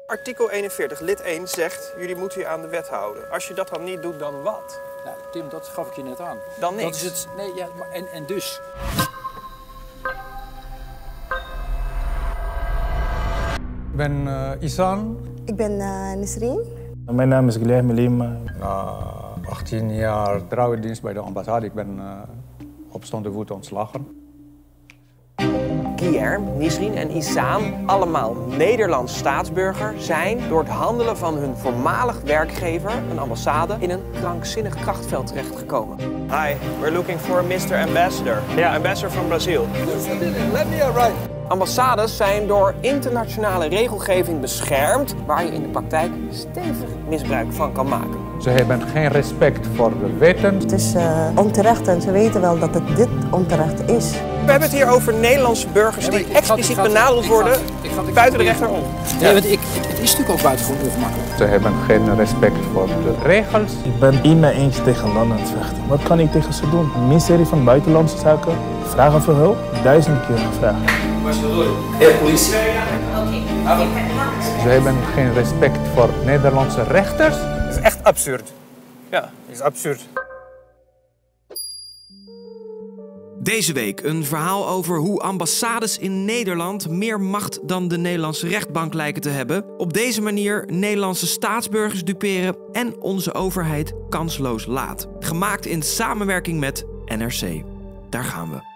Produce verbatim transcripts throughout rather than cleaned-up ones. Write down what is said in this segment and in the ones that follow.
Artikel eenenveertig, lid één zegt, jullie moeten je aan de wet houden. Als je dat dan niet doet, dan wat? Nou, Tim, dat gaf ik je net aan. Dan niks? Dat is het, nee, ja, maar en, en dus? Ik ben uh, Isan. Ik ben uh, Nisreen. Mijn naam is Guilherme Lima. Na achttien jaar trouwe dienst bij de ambassade. Ik ben uh, op staande voet ontslagen. Guilherme, Nisreen en Isan, allemaal Nederlands staatsburger, zijn door het handelen van hun voormalig werkgever, een ambassade, in een krankzinnig krachtveld terechtgekomen. Hi, we're looking for a mister Ambassador. Yeah, ambassador from Brazil. Let me arrive. Ambassades zijn door internationale regelgeving beschermd, waar je in de praktijk stevig misbruik van kan maken. Ze hebben geen respect voor de wetten. Het is uh, onterecht en ze weten wel dat het dit onterecht is. We hebben het hier over Nederlandse burgers die ja, expliciet gaat, benadeeld worden ik ga, ik ga, ik buiten de ga, rechter om. Ja, want ik, het is natuurlijk ook buitengewoon ongemakkelijk. Ze hebben geen respect voor de regels. Ik ben in mijn eentje tegen landen aan het vechten. Wat kan ik tegen ze doen? Het ministerie van Buitenlandse Zaken vragen voor hulp, duizend keer gevraagd. De politie. Ze hebben geen respect voor Nederlandse rechters. Dat is echt absurd. Ja, dat is absurd. Deze week een verhaal over hoe ambassades in Nederland meer macht dan de Nederlandse rechtbank lijken te hebben. Op deze manier Nederlandse staatsburgers duperen en onze overheid kansloos laat. Gemaakt in samenwerking met N R C. Daar gaan we.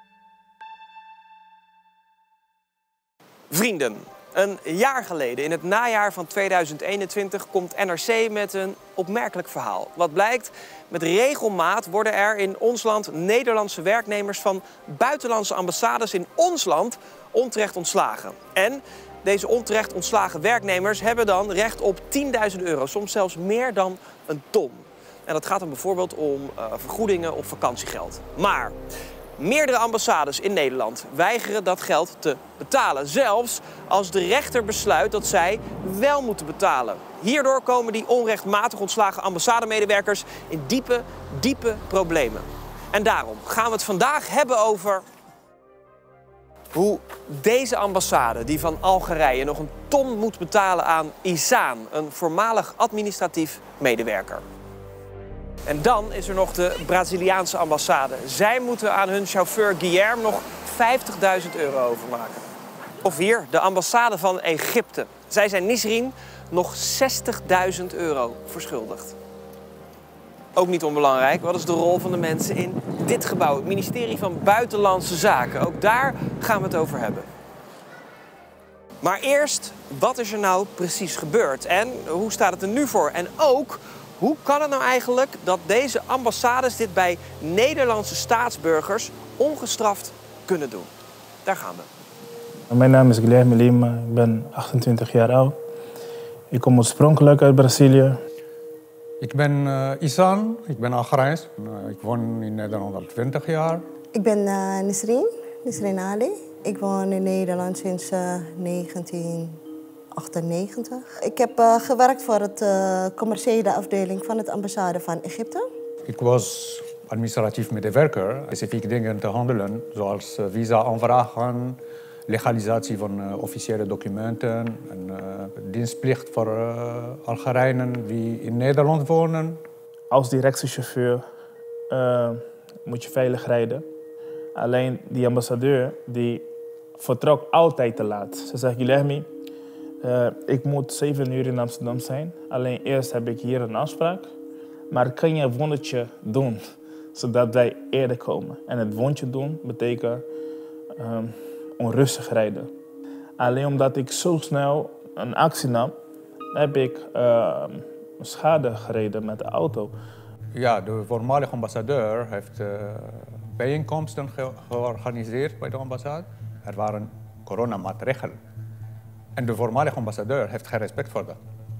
Vrienden, een jaar geleden, in het najaar van tweeduizend eenentwintig, komt N R C met een opmerkelijk verhaal. Wat blijkt, met regelmaat worden er in ons land Nederlandse werknemers van buitenlandse ambassades in ons land onterecht ontslagen. En deze onterecht ontslagen werknemers hebben dan recht op tienduizend euro, soms zelfs meer dan een ton. En dat gaat dan bijvoorbeeld om uh, vergoedingen of vakantiegeld. Maar meerdere ambassades in Nederland weigeren dat geld te betalen. Zelfs als de rechter besluit dat zij wel moeten betalen. Hierdoor komen die onrechtmatig ontslagen ambassademedewerkers in diepe, diepe problemen. En daarom gaan we het vandaag hebben over hoe deze ambassade, die van Algerije, nog een ton moet betalen aan Isan, een voormalig administratief medewerker. En dan is er nog de Braziliaanse ambassade. Zij moeten aan hun chauffeur Guilherme nog vijftigduizend euro overmaken. Of hier, de ambassade van Egypte. Zij zijn Nisreen nog zestigduizend euro verschuldigd. Ook niet onbelangrijk, wat is de rol van de mensen in dit gebouw? Het ministerie van Buitenlandse Zaken. Ook daar gaan we het over hebben. Maar eerst, wat is er nou precies gebeurd? En hoe staat het er nu voor? En ook, hoe kan het nou eigenlijk dat deze ambassades dit bij Nederlandse staatsburgers ongestraft kunnen doen? Daar gaan we. Mijn naam is Guilherme Lima, ik ben achtentwintig jaar oud. Ik kom oorspronkelijk uit Brazilië. Ik ben uh, Isan, ik ben Algerijns. Uh, ik woon in Nederland al twintig jaar. Ik ben uh, Nisreen, Nisreen Ali. Ik woon in Nederland sinds uh, negentien achtennegentig. Ik heb uh, gewerkt voor het uh, commerciële afdeling van het ambassade van Egypte. Ik was administratief medewerker, specifieke dingen te handelen, zoals uh, visa-aanvragen, legalisatie van uh, officiële documenten en uh, dienstplicht voor uh, Algerijnen die in Nederland wonen. Als directe chauffeur uh, moet je veilig rijden. Alleen die ambassadeur die vertrok altijd te laat. Ze zegt, Guilherme, uh, ik moet zeven uur in Amsterdam zijn. Alleen eerst heb ik hier een afspraak. Maar kan je een wondertje doen, zodat wij eerder komen? En het wondje doen betekent um, onrustig rijden. Alleen omdat ik zo snel een actie nam, heb ik uh, schade gereden met de auto. Ja, de voormalige ambassadeur heeft uh, bijeenkomsten ge georganiseerd bij de ambassade. Er waren coronamaatregelen. En de voormalige ambassadeur heeft geen respect voor dat.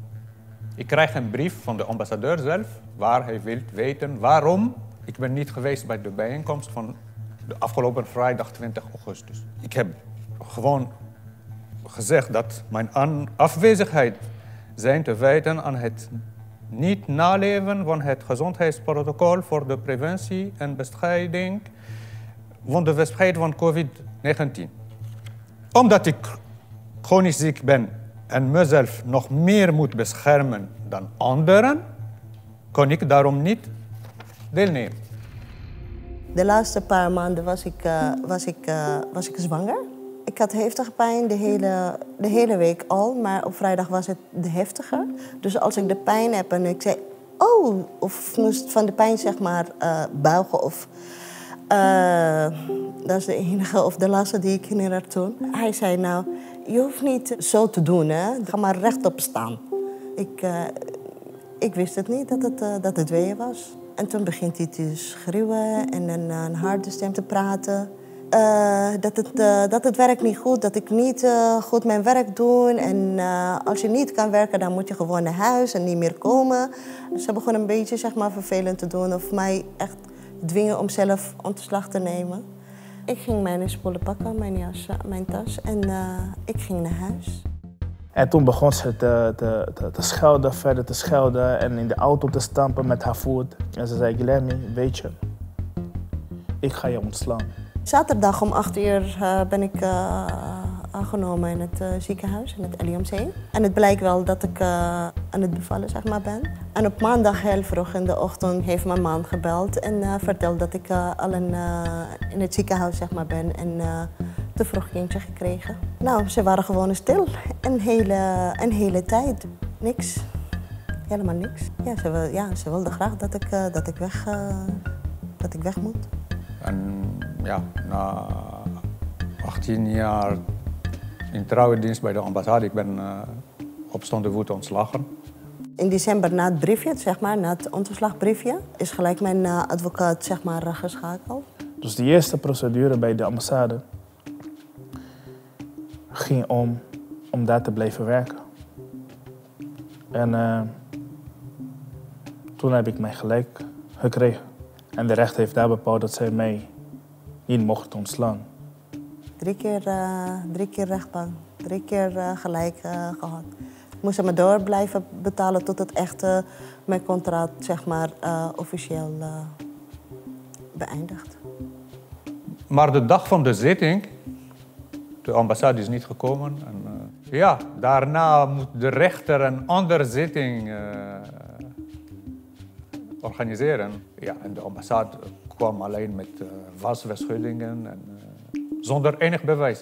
Ik krijg een brief van de ambassadeur zelf, waar hij wil weten waarom ik ben niet geweest bij de bijeenkomst van de afgelopen vrijdag twintig augustus. Ik heb gewoon gezegd dat mijn afwezigheid zijn te wijten aan het niet naleven van het gezondheidsprotocol voor de preventie en bestrijding van de verspreiding van covid negentien. Omdat ik chronisch ziek ben en mezelf nog meer moet beschermen dan anderen, kon ik daarom niet deelnemen. De laatste paar maanden was ik, uh, was ik, uh, was ik zwanger. Ik had heftige pijn de hele, de hele week al, maar op vrijdag was het de heftiger. Dus als ik de pijn heb en ik zei, oh, of moest van de pijn zeg maar uh, buigen of... Uh, dat is de enige of de laatste die ik herinner toen. Hij zei, nou, je hoeft niet zo te doen, hè. Ga maar rechtop staan. Ik, uh, ik wist het niet dat het, uh, dat het weeën was. En toen begint hij te schreeuwen en een, een harde stem te praten. Uh, dat, het, uh, dat het werkt niet goed, dat ik niet uh, goed mijn werk doe. En uh, als je niet kan werken, dan moet je gewoon naar huis en niet meer komen. Dus ze begon een beetje zeg maar, vervelend te doen of mij echt dwingen om zelf ontslag te nemen. Ik ging mijn spullen pakken, mijn jas, mijn tas en uh, ik ging naar huis. En toen begon ze te, te, te, te schelden, verder te schelden en in de auto te stampen met haar voet. En ze zei, Guilherme, weet je, ik ga je ontslaan. Zaterdag om acht uur uh, ben ik uh, aangenomen in het uh, ziekenhuis, in het L U M C. En het blijkt wel dat ik uh, aan het bevallen zeg maar, ben. En op maandag heel vroeg in de ochtend heeft mijn man gebeld en uh, verteld dat ik uh, al in, uh, in het ziekenhuis zeg maar, ben en uh, te vroeg kindje gekregen. Nou, ze waren gewoon stil een hele, een hele tijd. Niks. Helemaal niks. Ja, ze, wil, ja, ze wilde graag dat ik, uh, dat ik, weg, uh, dat ik weg moet. En ja, na achttien jaar in trouwe dienst bij de ambassade, ik ben uh, op staande voet ontslagen. In december na het briefje, zeg maar, na het ontslagbriefje, is gelijk mijn uh, advocaat zeg maar, uh, geschakeld. Dus de eerste procedure bij de ambassade ging om, om daar te blijven werken. En uh, toen heb ik mijn gelijk gekregen. En de rechter heeft daar bepaald dat zij mij niet mocht ontslaan. Drie keer, uh, drie keer rechtbank, drie keer uh, gelijk uh, gehad. Ik moest me door blijven betalen tot het echt uh, mijn contract zeg maar, uh, officieel uh, beëindigt. Maar de dag van de zitting, de ambassade is niet gekomen. En, uh, ja, daarna moet de rechter een andere zitting uh, organiseren. Ja, en de ambassade kwam alleen met uh, wasbeschuddingen en uh, zonder enig bewijs. Hè.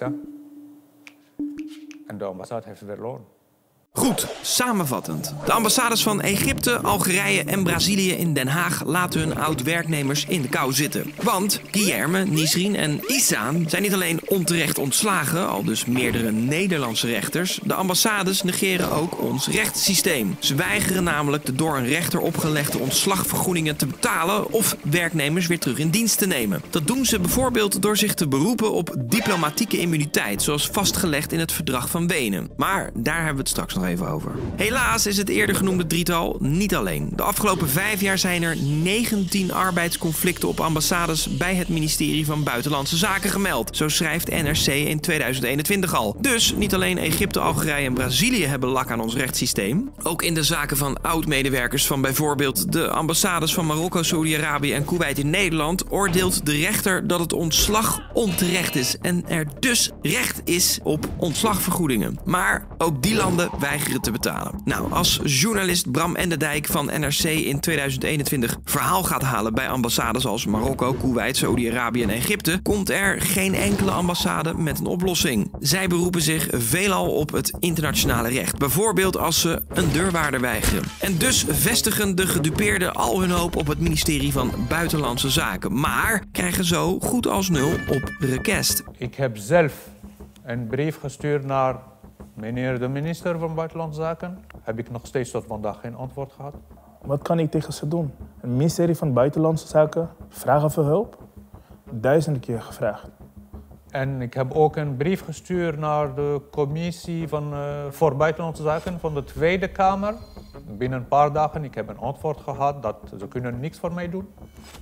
En de ambassade heeft verloren. Goed, samenvattend. De ambassades van Egypte, Algerije en Brazilië in Den Haag laten hun oud-werknemers in de kou zitten. Want Guilherme, Nisreen en Ihsan zijn niet alleen onterecht ontslagen, al dus meerdere Nederlandse rechters. De ambassades negeren ook ons rechtssysteem. Ze weigeren namelijk de door een rechter opgelegde ontslagvergoedingen te betalen of werknemers weer terug in dienst te nemen. Dat doen ze bijvoorbeeld door zich te beroepen op diplomatieke immuniteit, zoals vastgelegd in het Verdrag van Wenen. Maar daar hebben we het straks nog even over. Helaas is het eerder genoemde drietal niet alleen. De afgelopen vijf jaar zijn er negentien arbeidsconflicten op ambassades bij het ministerie van Buitenlandse Zaken gemeld. Zo schrijft N R C in tweeduizend eenentwintig al. Dus niet alleen Egypte, Algerije en Brazilië hebben lak aan ons rechtssysteem. Ook in de zaken van oud-medewerkers van bijvoorbeeld de ambassades van Marokko, Saudi-Arabië en Kuwait in Nederland oordeelt de rechter dat het ontslag onterecht is en er dus recht is op ontslagvergoedingen. Maar ook die landen weigeren te betalen. Nou, als journalist Bram Enderdijk van N R C in tweeduizend eenentwintig verhaal gaat halen bij ambassades als Marokko, Kuwait, Saudi-Arabië en Egypte, komt er geen enkele ambassade met een oplossing. Zij beroepen zich veelal op het internationale recht. Bijvoorbeeld als ze een deurwaarder weigeren. En dus vestigen de gedupeerden al hun hoop op het ministerie van Buitenlandse Zaken. Maar krijgen zo goed als nul op request. Ik heb zelf een brief gestuurd naar meneer de minister van Buitenlandse Zaken. Heb ik nog steeds tot vandaag geen antwoord gehad. Wat kan ik tegen ze doen? Het ministerie van Buitenlandse Zaken vragen voor hulp? Duizenden keer gevraagd. En ik heb ook een brief gestuurd naar de commissie van, uh, voor Buitenlandse Zaken van de Tweede Kamer. Binnen een paar dagen ik heb een antwoord gehad dat ze kunnen niks voor mij doen.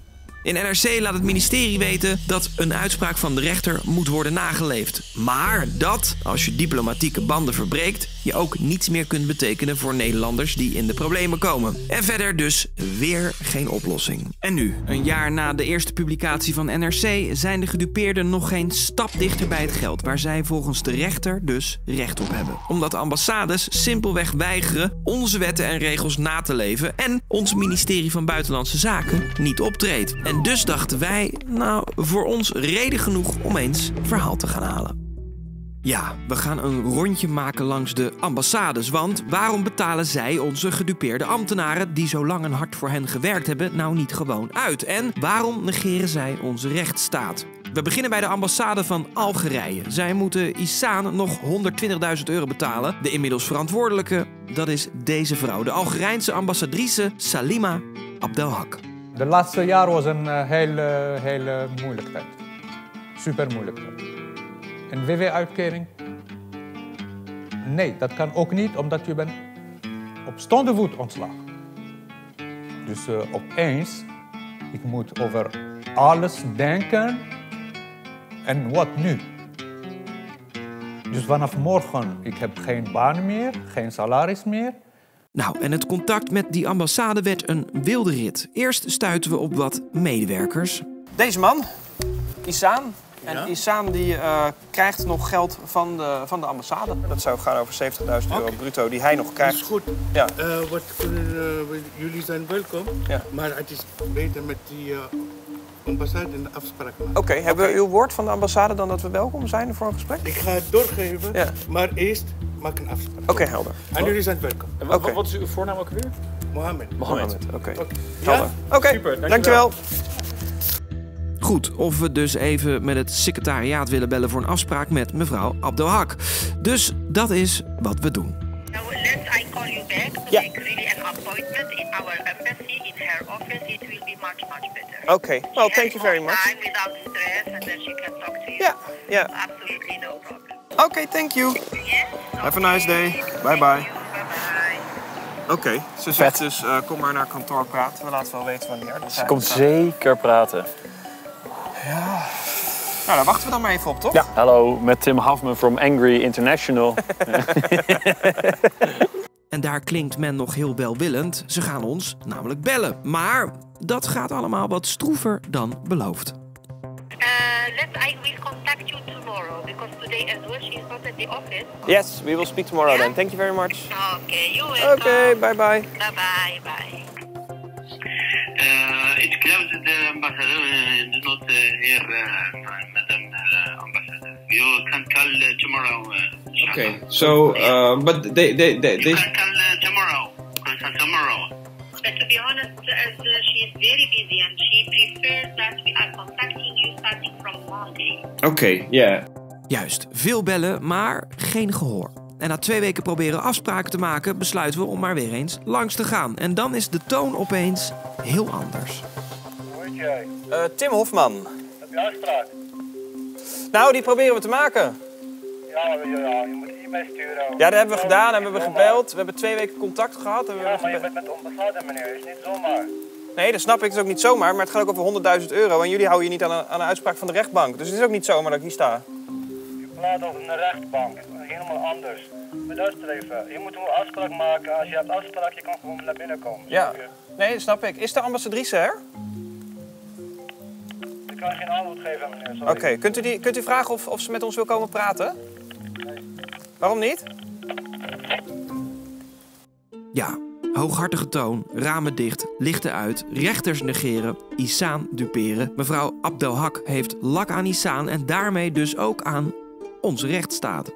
In N R C laat het ministerie weten dat een uitspraak van de rechter moet worden nageleefd. Maar dat, als je diplomatieke banden verbreekt, je ook niets meer kunt betekenen voor Nederlanders die in de problemen komen. En verder dus weer geen oplossing. En nu, een jaar na de eerste publicatie van N R C, zijn de gedupeerden nog geen stap dichter bij het geld waar zij volgens de rechter dus recht op hebben. Omdat de ambassades simpelweg weigeren onze wetten en regels na te leven en ons ministerie van Buitenlandse Zaken niet optreedt. En dus dachten wij, nou, voor ons reden genoeg om eens verhaal te gaan halen. Ja, we gaan een rondje maken langs de ambassades, want waarom betalen zij onze gedupeerde ambtenaren die zo lang en hard voor hen gewerkt hebben nou niet gewoon uit? En waarom negeren zij onze rechtsstaat? We beginnen bij de ambassade van Algerije. Zij moeten Issaan nog honderdtwintigduizend euro betalen. De inmiddels verantwoordelijke, dat is deze vrouw, de Algerijnse ambassadrice Salima Abdelhak. De laatste jaar was een uh, hele, hele moeilijke tijd. Super moeilijke tijd. Een W W-uitkering? Nee, dat kan ook niet, omdat je bent op staande voet ontslagen. Dus uh, opeens, ik moet over alles denken. En wat nu? Dus vanaf morgen, ik heb geen baan meer, geen salaris meer. Nou, en het contact met die ambassade werd een wilde rit. Eerst stuiten we op wat medewerkers. Deze man, Issaan. En Ja? Issaan die uh, krijgt nog geld van de, van de ambassade. Dat zou gaan over zeventigduizend euro Okay. bruto die hij nog Dat krijgt. is goed. Ja. Uh, wat kunnen, uh, jullie zijn welkom, Ja. maar het is beter met die uh, ambassade en de afspraak maken. Oké, okay, hebben we uw woord van de ambassade dan dat we welkom zijn voor een gesprek? Ik ga het doorgeven, Ja. maar eerst maak een afspraak. Oké, okay, helder. En jullie zijn welkom. En wat, Oké. wat is uw voornaam ook weer? Mohammed. Mohammed. Oké, okay. Oké. helder. Ja? Oké, okay. Super, dankjewel. Goed, of we dus even met het secretariaat willen bellen voor een afspraak met mevrouw Abdelhak. Dus dat is wat we doen. So let's I call you back to Yeah. make really an appointment in our embassy, in her office. It will be much, much better. Oké, okay. well, thank you very More much. time without stress, and then she can talk to you. Yeah, yeah. Absolutely no problem. Oké, okay, thank you. Yes. Have a nice day. Bye bye. Bye bye. Oké, okay. Ze zegt dus uh, kom maar naar kantoor praten. We laten wel weten wanneer. Dus Ze komt zeker praten. Ja. Nou, daar wachten we dan maar even op, toch? Ja. Hallo, met Tim Hafman from Angry International. En daar klinkt men nog heel welwillend. Ze gaan ons namelijk bellen. Maar dat gaat allemaal wat stroever dan beloofd. Uh, let's I will contact you tomorrow because today as well she is not at the office. Yes, we will speak tomorrow then. Thank you very much. Okay, you Oké, welcome. okay, bye bye. Bye bye bye. Uh, it's closed, the ambassador is not uh, here, uh, Madam uh, Ambassador. You can call uh, tomorrow. Uh, Okay, so, uh, but they, they, they, You they... can call uh, tomorrow. Call tomorrow. But to be honest, as uh, she is very busy and she prefers that we are contacting you starting from Monday. Oké, okay, yeah. Juist, veel bellen, maar geen gehoor. En na twee weken proberen afspraken te maken, besluiten we om maar weer eens langs te gaan. En dan is de toon opeens heel anders. Hoe heet jij? Uh, Tim Hofman. Heb je afspraak? Nou, die proberen we te maken. Ja, ja, ja, je moet e-mail sturen. Ja, dat hebben we gedaan, hebben we gebeld. We hebben twee weken contact gehad. En we Ja, maar je gebeld. bent met de ambassade, meneer. Dat is niet zomaar. Nee, dat snap ik. Het is ook niet zomaar, maar het gaat ook over honderdduizend euro. En jullie houden je niet aan een, aan een uitspraak van de rechtbank. Dus het is ook niet zomaar dat ik hier sta. Je praat over een rechtbank. Helemaal anders. Met luister even. Je moet een afspraak maken. Als je hebt afspraak, je kan gewoon naar binnen komen. Ja, nee, dat snap ik. Is de ambassadrice er? Ik kan geen antwoord geven, meneer. Oké, Sorry. okay. kunt, u die, kunt u vragen of, of ze met ons wil komen praten? Nee. Waarom niet? Ja, hooghartige toon, ramen dicht, lichten uit, rechters negeren, Issaan duperen. Mevrouw Abdelhak heeft lak aan Issaan en daarmee dus ook aan onze rechtsstaat.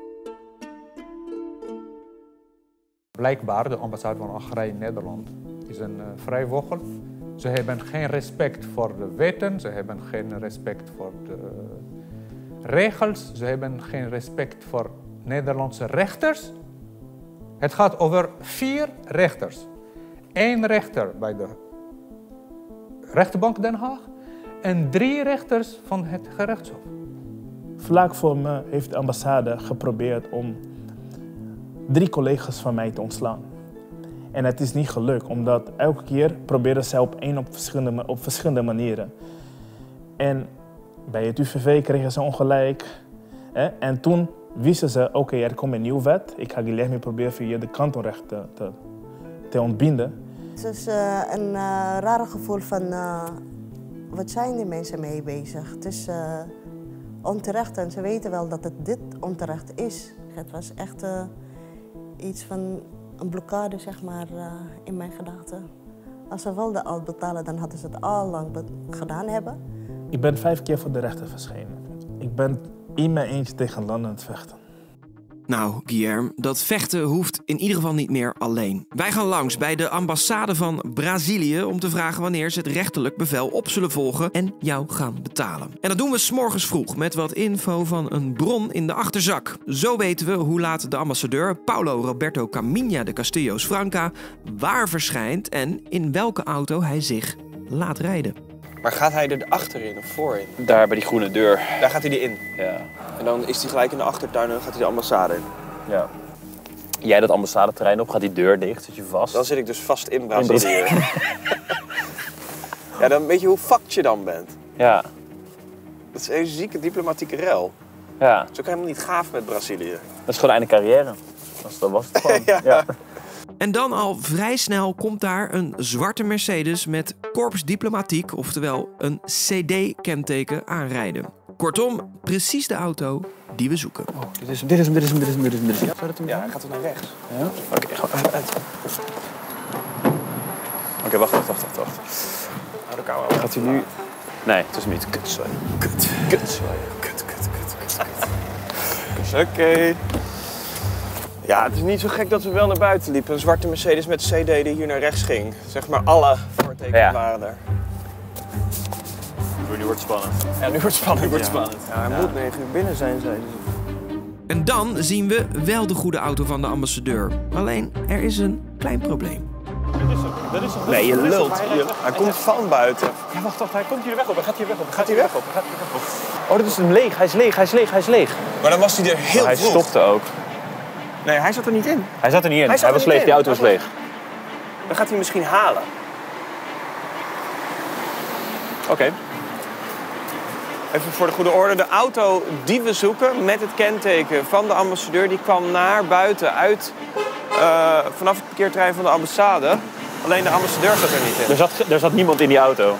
Blijkbaar, de ambassade van Algerije in Nederland is een uh, vrijwogel. Ze hebben geen respect voor de wetten, ze hebben geen respect voor de regels, ze hebben geen respect voor Nederlandse rechters. Het gaat over vier rechters. Eén rechter bij de rechtbank Den Haag en drie rechters van het gerechtshof. Vlak voor me heeft de ambassade geprobeerd om drie collega's van mij te ontslaan. En het is niet gelukt, omdat elke keer proberen ze op één op verschillende, op verschillende manieren. En bij het U V V kregen ze ongelijk. Hè? En toen wisten ze, oké, okay, er komt een nieuwe wet. Ik ga Guilherme proberen via de kantonrecht te, te, te ontbinden. Het is uh, een uh, rare gevoel van, uh, wat zijn die mensen mee bezig? Het is uh, onterecht en ze weten wel dat het dit onterecht is. Het was echt uh, iets van een blokkade, zeg maar, uh, in mijn gedachten. Als ze wilden al betalen, dan hadden ze het al lang gedaan hebben. Ik ben vijf keer voor de rechter verschenen. Ik ben in mijn eentje tegen landen aan het vechten. Nou, Guilherme, dat vechten hoeft in ieder geval niet meer alleen. Wij gaan langs bij de ambassade van Brazilië om te vragen wanneer ze het rechterlijk bevel op zullen volgen en jou gaan betalen. En dat doen we 's morgens vroeg met wat info van een bron in de achterzak. Zo weten we hoe laat de ambassadeur Paulo Roberto Caminha de Castillos Franca waar verschijnt en in welke auto hij zich laat rijden. Maar gaat hij er achterin of voorin? Daar bij die groene deur. Daar gaat hij die in? Ja. En dan is hij gelijk in de achtertuin en dan gaat hij de ambassade in? Ja. Jij dat ambassadeterrein op, gaat die deur dicht, zit je vast? Dan zit ik dus vast in Brazilië. Ja, dan weet je hoe fucked je dan bent. Ja. Dat is een zieke diplomatieke rel. Ja. Dat is ook helemaal niet gaaf met Brazilië. Dat is gewoon einde carrière. Dat was het gewoon. Ja. Ja. En dan al vrij snel komt daar een zwarte Mercedes met Corps Diplomatiek, oftewel een C D-kenteken, aanrijden. Kortom, precies de auto die we zoeken. Oh, dit is hem, dit is hem, dit is hem, dit is hem, dit is hem. Dit is hem. Ja, Zou dat hem ja, hij gaat er naar rechts. Ja? Oké, okay, ga even uit. Oké, okay, wacht, wacht, wacht, wacht. wacht. Nou, de camera. Gaat hij nu... Nee, het is hem niet. Kut, sorry. Kut. Kut, sorry. Kut, kut, kut, kut, kut. Oké. Okay. Ja, het is niet zo gek dat we wel naar buiten liepen. Een zwarte Mercedes met C D die hier naar rechts ging. Zeg maar alle voortekens ja. waren er. Nu wordt het spannend. Ja, nu wordt het spannend. Nu wordt het ja. spannend. Ja, hij ja. moet negen uur binnen zijn, zei ze. En dan zien we wel de goede auto van de ambassadeur. Alleen, er is een klein probleem. Dat is hem. Dat is hem. Nee, je lult. Hij, hij, hij komt van buiten. Ja, wacht, wacht. Hij komt hier weg op. Hij gaat hier weg op. Gaat hij weg op? Hij gaat hier weg op. Oh, dat is hem leeg. Hij is leeg. Hij is leeg. Hij is leeg. Maar dan was hij er heel hij vroeg. Hij stopte ook. Nee, hij zat er niet in. Hij zat er niet in. Hij, hij was leeg. In. Die auto was leeg. Dan gaat hij misschien halen. Oké. Okay. Even voor de goede orde. De auto die we zoeken met het kenteken van de ambassadeur... die kwam naar buiten uit uh, vanaf het parkeerterrein van de ambassade. Alleen de ambassadeur zat er niet in. Er zat, er zat niemand in die auto.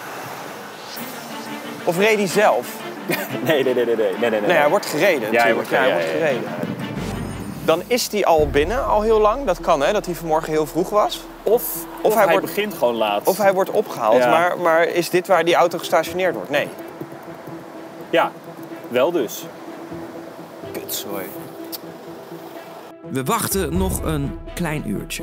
Of reed hij zelf? nee, nee, nee, nee, nee, nee, nee. Nee, hij wordt gereden. Ja, hij wordt, ja, hij ja, wordt ja, gereden. Ja, ja. Dan is hij al binnen, al heel lang. Dat kan, hè, dat hij vanmorgen heel vroeg was. Of, of, of hij, hij wordt, begint gewoon laat. Of hij wordt opgehaald. Ja. Maar, maar is dit waar die auto gestationeerd wordt? Nee. Ja, wel dus. Kutzooi. We wachten nog een klein uurtje.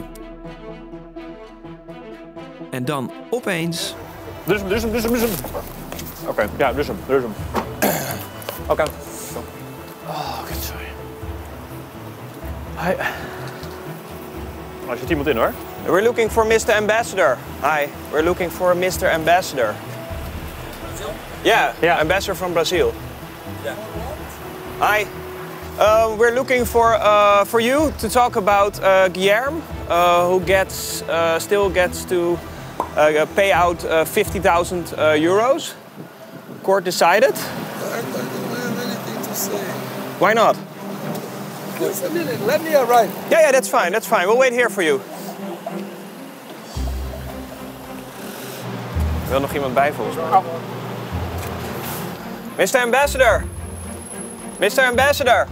En dan opeens... Dus hem, dus hem, dus hem, dus hem. Oké, okay. Ja, dus hem, dus hem. Oké. Okay. Oh, kutzooi. Hij... Oh, er zit iemand in, hoor. We're looking for Mister Ambassador. Hi, we're looking for Mister Ambassador. Brazil? Yeah, yeah, ambassador from Brazil. Yeah. Hi. Um, we're looking for uh, for you to talk about uh, Guilherme, uh, who gets uh, still gets to uh, pay out uh, fifty thousand uh, euros. Court decided. I don't have anything to say. Why not? Just a minute, let me arrive. Yeah, yeah, that's fine, that's fine. We'll wait here for you. Er wil nog iemand bij volgens mij. Oh. Mister Ambassador. Mister Ambassador.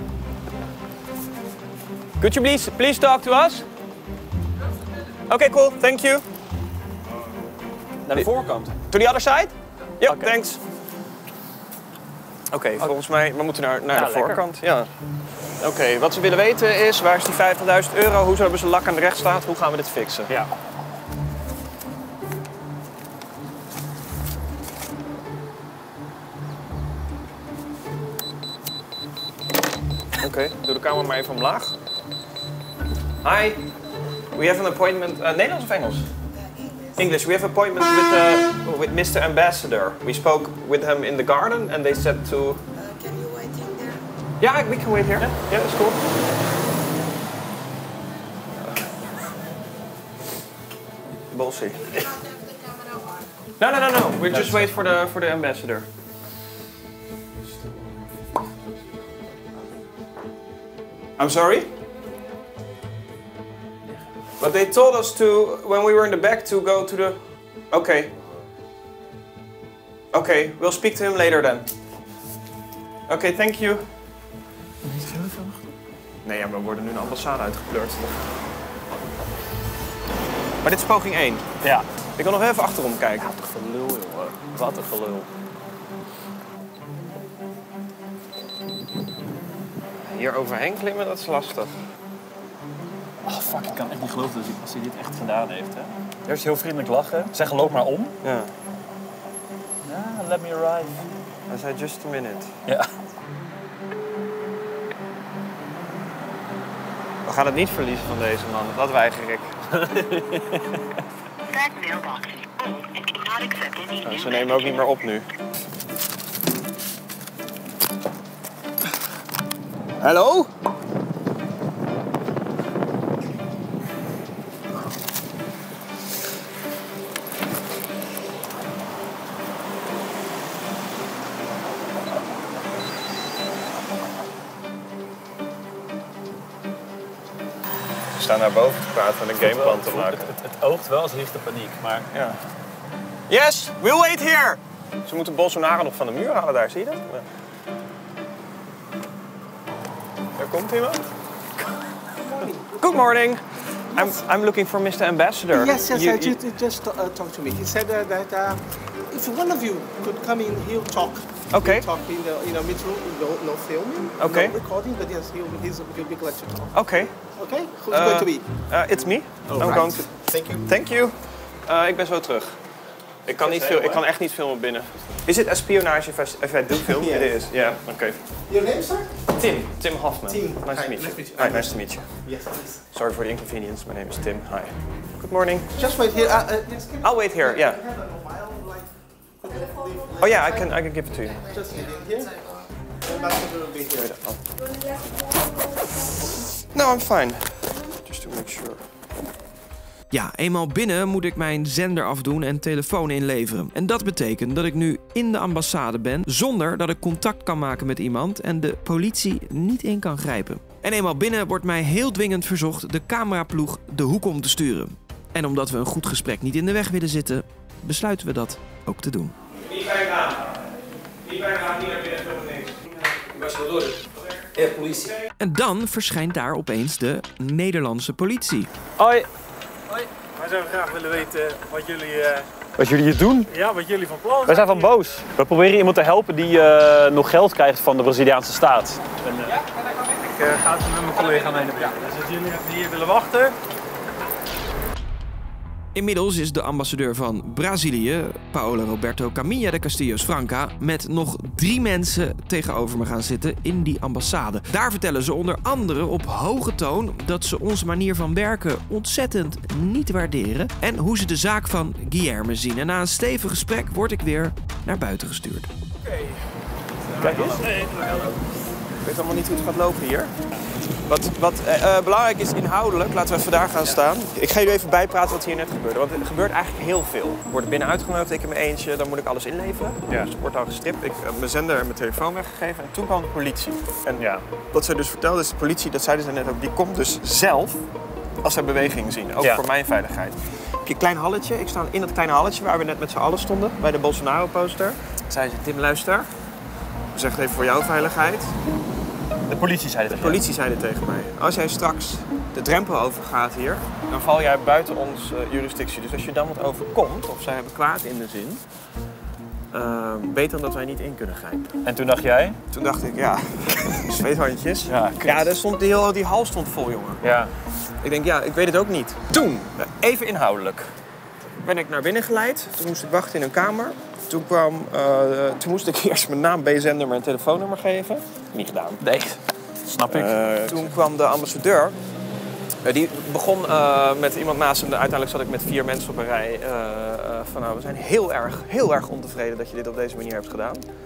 Could you please, please talk to us? Okay, cool, thank you. Naar de voorkant. To the other side? Yep, okay. Thanks. Oké, okay, okay. Volgens mij, we moeten naar, naar ja, de voorkant. Ja. Oké, okay, wat ze willen weten is, waar is die vijftigduizend euro? Hoe hebben ze lak aan de rechtsstaat? Hoe gaan we dit fixen? Ja. Oké, okay, doe de camera maar even omlaag. Hi, we have an appointment. Uh, Nederlands of Engels? English. We have an appointment with uh, with Mister Ambassador. We spoke with him in the garden, and they said to. Uh, can you wait in there? Yeah, we can wait here. Yeah, yeah, that's cool. We'll see. No, no, no, no. We just wait for the for the ambassador. I'm sorry? But they told us to, when we were in the back, to go to the... Okay. Okay, we'll speak to him later then. Okay, thank you. Nee, ja, we worden nu een ambassade uitgepleurd. Maar dit is poging één. Ja. Ik wil nog even achterom kijken. Wat een gelul, jongen. Wat een gelul. Hier overheen klimmen, dat is lastig. Oh, fuck, ik kan echt niet geloven als hij dit echt gedaan heeft, hè. Eerst heel vriendelijk lachen. Zeggen, loop maar om. Ja. Ja, let me arrive. Hij zei, just a minute. Ja. We gaan het niet verliezen van deze man, dat weiger ik. Nou, ze nemen ook niet meer op nu. Hallo? We staan naar boven te praten en een gameplan te maken. Het, het, het oogt wel als lichte paniek, maar... Ja. Yes, we'll wait here! Ze moeten Bolsonaro nog van de muur halen daar, zie je dat? Ja. Daar komt iemand. Good morning. I'm, I'm looking for Mister Ambassador. Yes, yes, you, uh, just, just uh, talk to me. He said uh, that uh, if one of you could come in, he'll talk. Okay. He'll talk in the, in the metro, no, no filming, Okay. no recording, but yes, he'll, he's, he'll be glad to talk. Okay. Okay, who's Uh, going to be? Uh, it's me. Oh, I'm right. going to... Thank you. Thank you. Uh, ik ben zo terug. Ik kan, niet veel, ik kan echt niet filmen binnen. Is it espionage if I, if I do film? Yeah. It is. Yeah. Okay. Your name, sir? Tim. Tim Hoffman. Tim. Nice Hi, to meet you. nice to meet you. Hi, nice to meet you. Yes, please. Sorry for the inconvenience. My name is Tim. Hi. Good morning. Just wait here. Uh, uh, yes, can I'll wait here. Yeah. I have a mobile, like, could you leave, Oh yeah, I can I can give it to you. just leave it here. The ambassador will be here. No, I'm fine. Just to make sure. Ja, eenmaal binnen moet ik mijn zender afdoen en telefoon inleveren. En dat betekent dat ik nu in de ambassade ben zonder dat ik contact kan maken met iemand en de politie niet in kan grijpen. En eenmaal binnen wordt mij heel dwingend verzocht de cameraploeg de hoek om te sturen. En omdat we een goed gesprek niet in de weg willen zitten, besluiten we dat ook te doen. Niet bij gaan. Niet bij gaan, niet naar binnen, helemaal niks. Ambassador. Ja, politie. En dan verschijnt daar opeens de Nederlandse politie. Hoi. Hoi. Wij zouden graag willen weten wat jullie... Uh... Wat jullie hier doen? Ja, wat jullie van plan zijn. Wij zijn van boos. We proberen iemand te helpen die uh, nog geld krijgt van de Braziliaanse staat. En, uh, ja, ik uh, ga even met mijn collega mee naar binnen. Dus als jullie even hier willen wachten... Inmiddels is de ambassadeur van Brazilië, Paolo Roberto Caminha de Castillos Franca, met nog drie mensen tegenover me gaan zitten in die ambassade. Daar vertellen ze onder andere op hoge toon dat ze onze manier van werken ontzettend niet waarderen en hoe ze de zaak van Guilherme zien. En na een stevig gesprek word ik weer naar buiten gestuurd. Oké. Okay. Kijk eens. Ik weet allemaal niet hoe het gaat lopen hier. Wat, wat uh, belangrijk is inhoudelijk, laten we even daar gaan staan. Ik ga jullie even bijpraten wat hier net gebeurde. Want er gebeurt eigenlijk heel veel. Ik word binnen uitgenodigd, ik in mijn eentje, dan moet ik alles inleveren. Ja. Dus ik word al gestript. Ik heb mijn zender en mijn telefoon weggegeven. En toen kwam de politie. En ja. Wat zij dus vertelde is, de politie, dat zeiden ze net ook, die komt dus zelf als zij beweging zien. Ook ja. Voor mijn veiligheid. Een klein halletje. Ik sta in dat kleine halletje waar we net met z'n allen stonden. Bij de Bolsonaro-poster. Zei ze, Tim, luister. We zeggen het even voor jouw veiligheid. De politie zei dit De politie zei dit tegen mij. Als jij straks de drempel overgaat hier, dan val jij buiten onze uh, jurisdictie. Dus als je dan wat overkomt, of zij hebben kwaad in de zin, uh, beter dat wij niet in kunnen grijpen. En toen dacht jij? Toen dacht ik, ja, zweethandjes. Ja, ja daar stond die, heel, die hal stond vol, jongen. Ja. Ik denk, ja, ik weet het ook niet. Toen, even inhoudelijk, ben ik naar binnen geleid. Toen moest ik wachten in een kamer. Toen, kwam, uh, toen moest ik eerst mijn naam, B S N-nummer en telefoonnummer geven. Niet gedaan. Nee, snap ik. Uh, toen kwam de ambassadeur. Uh, die begon uh, met iemand naast hem. Uiteindelijk zat ik met vier mensen op een rij. Uh, uh, van, nou, we zijn heel erg, heel erg ontevreden dat je dit op deze manier hebt gedaan.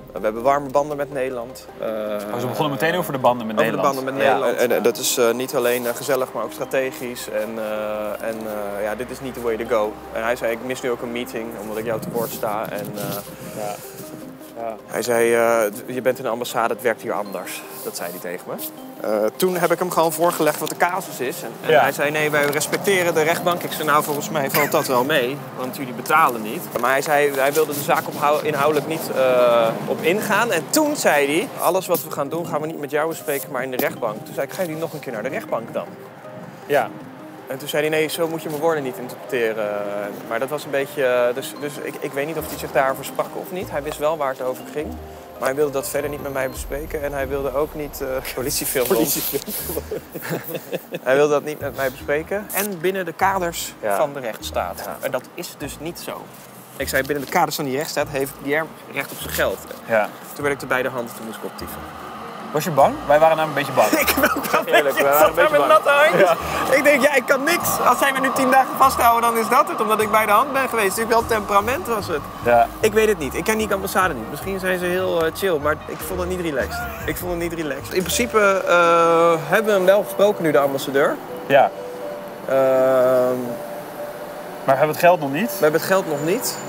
We hebben warme banden met Nederland. Uh, oh, ze begonnen meteen over de banden met over Nederland. Over de banden met ja. Nederland. En, en dat is uh, niet alleen uh, gezellig, maar ook strategisch. En, uh, en uh, ja, dit is niet the way to go. En hij zei, ik mis nu ook een meeting, omdat ik jou te woord sta. En, uh, ja. Ja. Hij zei, uh, je bent in de ambassade, het werkt hier anders. Dat zei hij tegen me. Uh, toen heb ik hem gewoon voorgelegd wat de casus is. En, en ja. hij zei, nee, wij respecteren de rechtbank. Ik zei, nou, volgens mij valt dat wel mee, want jullie betalen niet. Maar hij zei, hij wilde de zaak op, inhoudelijk niet uh, op ingaan. En toen zei hij, alles wat we gaan doen, gaan we niet met jou bespreken, maar in de rechtbank. Toen zei ik, gaan jullie nog een keer naar de rechtbank dan? Ja. En toen zei hij, nee, zo moet je mijn woorden niet interpreteren. Maar dat was een beetje... Dus, dus ik, ik weet niet of hij zich daarover sprak of niet. Hij wist wel waar het over ging. Maar hij wilde dat verder niet met mij bespreken. En hij wilde ook niet... Uh, politiefilm. Politiefilm. Hij wilde dat niet met mij bespreken. En binnen de kaders ja. van de rechtsstaat. Ja. En dat is dus niet zo. Ik zei, binnen de kaders van die rechtsstaat heeft Guillermo recht op zijn geld. Ja. Toen werd ik er bij de hand, toen moest ik optieven. Was je bang? Wij waren namelijk een beetje bang. Ik ben ook wel eerlijk, we waren een beetje bang. Natte handjes. Ja. Ik denk, ja, ik kan niks. Als zij me nu tien dagen vasthouden, dan is dat het. Omdat ik bij de hand ben geweest. Dus wel temperament was het. Ja. Ik weet het niet. Ik ken die ambassade niet. Misschien zijn ze heel uh, chill, maar ik vond het niet relaxed. Ik vond het niet relaxed. In principe uh, hebben we hem wel gesproken nu, de ambassadeur. Ja. Uh, maar we hebben het geld nog niet? We hebben het geld nog niet.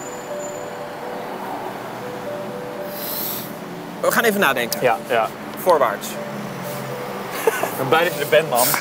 We gaan even nadenken. Ja, ja. Voorwaarts. Ik ben blij dat je er bent, man.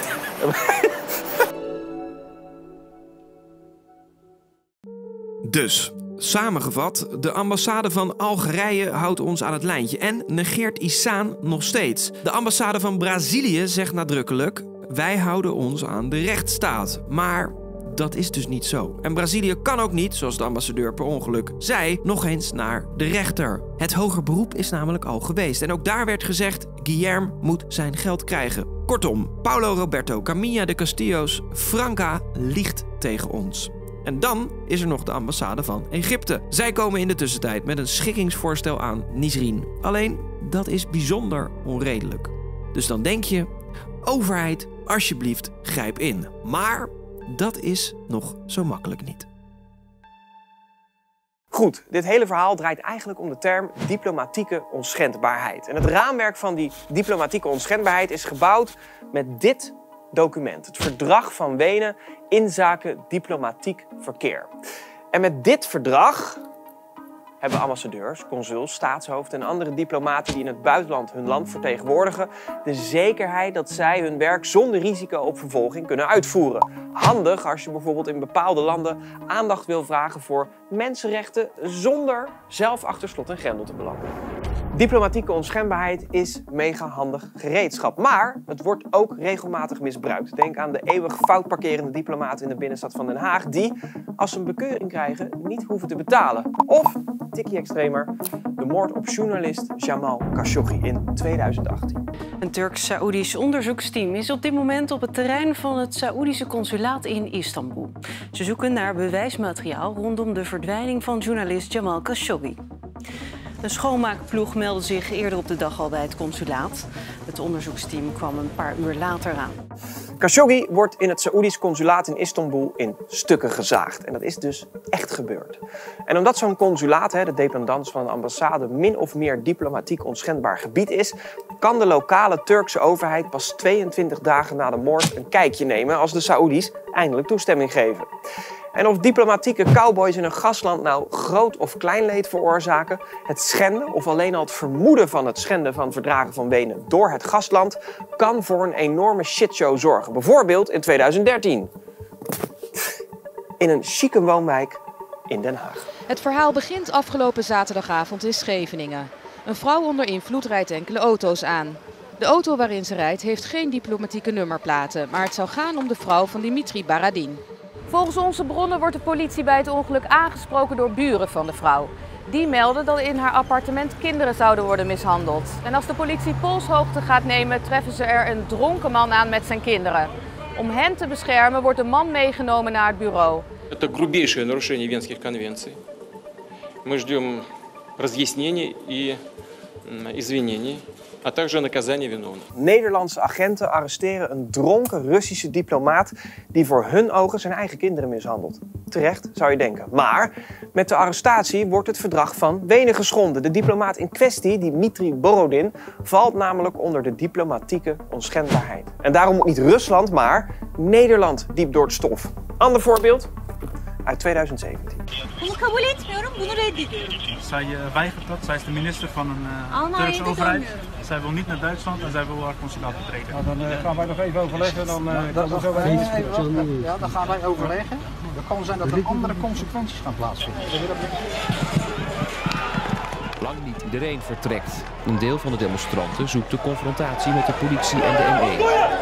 Dus, samengevat, de ambassade van Algerije houdt ons aan het lijntje en negeert Ihsaan nog steeds. De ambassade van Brazilië zegt nadrukkelijk, wij houden ons aan de rechtsstaat. Maar dat is dus niet zo. En Brazilië kan ook niet, zoals de ambassadeur per ongeluk zei, nog eens naar de rechter. Het hoger beroep is namelijk al geweest. En ook daar werd gezegd, Guillermo moet zijn geld krijgen. Kortom, Paulo Roberto Caminha de Castillo's Franca liegt tegen ons. En dan is er nog de ambassade van Egypte. Zij komen in de tussentijd met een schikkingsvoorstel aan Nisreen. Alleen, dat is bijzonder onredelijk. Dus dan denk je, overheid, alsjeblieft, grijp in. Maar dat is nog zo makkelijk niet. Goed, dit hele verhaal draait eigenlijk om de term diplomatieke onschendbaarheid. En het raamwerk van die diplomatieke onschendbaarheid is gebouwd met dit document. Het Verdrag van Wenen inzake diplomatiek verkeer. En met dit verdrag hebben ambassadeurs, consuls, staatshoofden en andere diplomaten die in het buitenland hun land vertegenwoordigen de zekerheid dat zij hun werk zonder risico op vervolging kunnen uitvoeren. Handig als je bijvoorbeeld in bepaalde landen aandacht wil vragen voor mensenrechten zonder zelf achter slot en grendel te belanden. Diplomatieke onschendbaarheid is mega handig gereedschap, maar het wordt ook regelmatig misbruikt. Denk aan de eeuwig fout parkerende diplomaten in de binnenstad van Den Haag die, als ze een bekeuring krijgen, niet hoeven te betalen. Of, tikkie extremer, de moord op journalist Jamal Khashoggi in tweeduizend achttien. Een Turks-Saoedisch onderzoeksteam is op dit moment op het terrein van het Saoedische consulaat in Istanbul. Ze zoeken naar bewijsmateriaal rondom de verdwijning van journalist Jamal Khashoggi. Een schoonmaakploeg meldde zich eerder op de dag al bij het consulaat. Het onderzoeksteam kwam een paar uur later aan. Khashoggi wordt in het Saoedisch consulaat in Istanbul in stukken gezaagd. En dat is dus echt gebeurd. En omdat zo'n consulaat, de dependance van een ambassade, min of meer diplomatiek onschendbaar gebied is, kan de lokale Turkse overheid pas tweeëntwintig dagen na de moord een kijkje nemen als de Saoedi's eindelijk toestemming geven. En of diplomatieke cowboys in een gastland nou groot of klein leed veroorzaken, het schenden of alleen al het vermoeden van het schenden van verdragen van Wenen door het gastland kan voor een enorme shitshow zorgen. Bijvoorbeeld in tweeduizend dertien. In een chique woonwijk in Den Haag. Het verhaal begint afgelopen zaterdagavond in Scheveningen. Een vrouw onder invloed rijdt enkele auto's aan. De auto waarin ze rijdt heeft geen diplomatieke nummerplaten, maar het zou gaan om de vrouw van Dimitri Baradin. Volgens onze bronnen wordt de politie bij het ongeluk aangesproken door buren van de vrouw. Die melden dat in haar appartement kinderen zouden worden mishandeld. En als de politie polshoogte gaat nemen, treffen ze er een dronken man aan met zijn kinderen. Om hen te beschermen wordt de man meegenomen naar het bureau. Это грубейшее нарушение Венских конвенций. Мы ждем разъяснений и извинений а также наказание виновных. Nederlandse agenten arresteren een dronken Russische diplomaat die voor hun ogen zijn eigen kinderen mishandelt. Terecht, zou je denken. Maar met de arrestatie wordt het verdrag van Wenen geschonden. De diplomaat in kwestie, Dmitri Borodin, valt namelijk onder de diplomatieke onschendbaarheid. En daarom moet niet Rusland, maar Nederland diep door het stof. Ander voorbeeld uit tweeduizend zeventien. Bunu kabul etmiyorum, bunu reddediyorum. Zij uh, weigert dat. Zij is de minister van een uh, Almanya'da Turkse overheid. dönmüyorum. Zij wil niet naar Duitsland en zij wil haar consulaat betreden. Nou, dan uh, gaan wij nog even overleggen. Dan, uh, dan, dan, dan, even, ja, dan gaan wij overleggen. Dan kan zijn dat er andere consequenties gaan plaatsvinden. Lang niet iedereen vertrekt. Een deel van de demonstranten zoekt de confrontatie met de politie en de M E.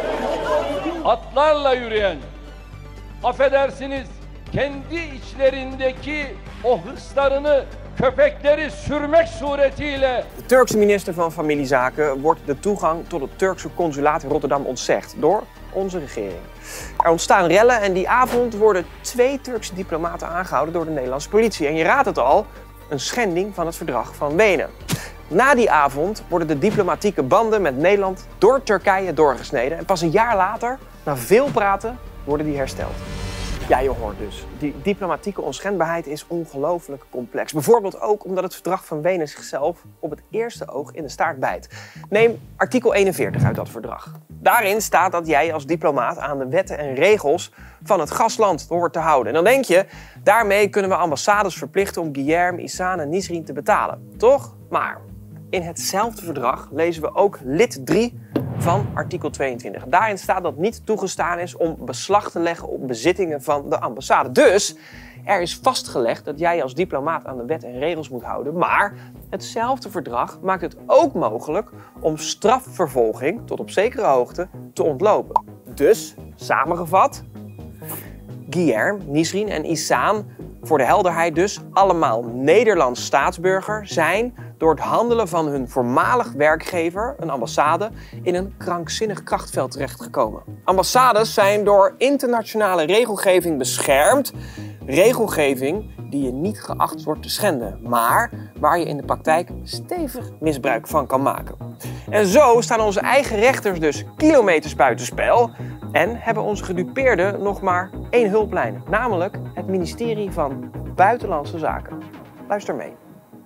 Atlarla yürüyen, affedersiniz, kendi içlerindeki o hırslarını köpekleri sürmek suretiyle. De Turkse minister van Familiezaken wordt de toegang tot het Turkse consulaat in Rotterdam ontzegd door onze regering. Er ontstaan rellen en die avond worden twee Turkse diplomaten aangehouden door de Nederlandse politie. En je raadt het al, een schending van het verdrag van Wenen. Na die avond worden de diplomatieke banden met Nederland door Turkije doorgesneden. En pas een jaar later, na veel praten, worden die hersteld. Ja, je hoort dus. Die diplomatieke onschendbaarheid is ongelooflijk complex. Bijvoorbeeld ook omdat het verdrag van Wenen zichzelf op het eerste oog in de staart bijt. Neem artikel eenenveertig uit dat verdrag. Daarin staat dat jij als diplomaat aan de wetten en regels van het gastland hoort te houden. En dan denk je, daarmee kunnen we ambassades verplichten om Guilherme, Isaan en Nisrin te betalen. Toch? Maar in hetzelfde verdrag lezen we ook lid drie van artikel tweeëntwintig. Daarin staat dat niet toegestaan is om beslag te leggen op bezittingen van de ambassade. Dus er is vastgelegd dat jij als diplomaat aan de wet en regels moet houden. Maar hetzelfde verdrag maakt het ook mogelijk om strafvervolging tot op zekere hoogte te ontlopen. Dus, samengevat, Guilherme, Nisrin en Isaan, voor de helderheid dus, allemaal Nederlands staatsburger, zijn door het handelen van hun voormalig werkgever, een ambassade, in een krankzinnig krachtveld terechtgekomen. Ambassades zijn door internationale regelgeving beschermd. Regelgeving die je niet geacht wordt te schenden, maar waar je in de praktijk stevig misbruik van kan maken. En zo staan onze eigen rechters dus kilometers buitenspel en hebben onze gedupeerden nog maar één hulplijn, namelijk het ministerie van Buitenlandse Zaken. Luister mee.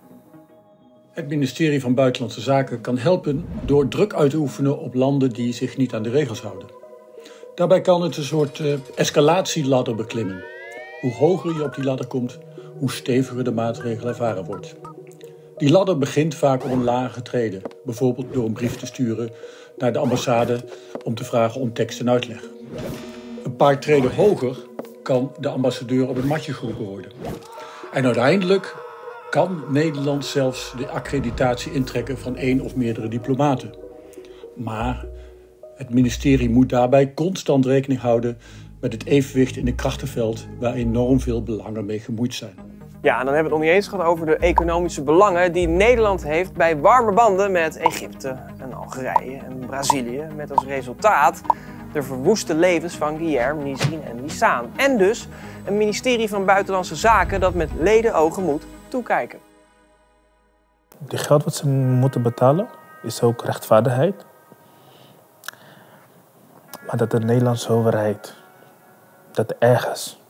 Het ministerie van Buitenlandse Zaken kan helpen door druk uit te oefenen op landen die zich niet aan de regels houden. Daarbij kan het een soort uh, escalatieladder beklimmen. Hoe hoger je op die ladder komt, hoe steviger de maatregel ervaren wordt. Die ladder begint vaak op een lage trede, bijvoorbeeld door een brief te sturen naar de ambassade om te vragen om tekst en uitleg. Een paar treden hoger kan de ambassadeur op het matje geroepen worden. En uiteindelijk kan Nederland zelfs de accreditatie intrekken van één of meerdere diplomaten. Maar het ministerie moet daarbij constant rekening houden met het evenwicht in een krachtenveld waar enorm veel belangen mee gemoeid zijn. Ja, en dan hebben we het nog niet eens gehad over de economische belangen die Nederland heeft bij warme banden met Egypte en Algerije en Brazilië. Met als resultaat de verwoeste levens van Guilherme, Nisrin en Isaan. En dus een ministerie van Buitenlandse Zaken dat met leden ogen moet toekijken. De geld wat ze moeten betalen is ook rechtvaardigheid. Maar dat de Nederlandse overheid, dat ergens,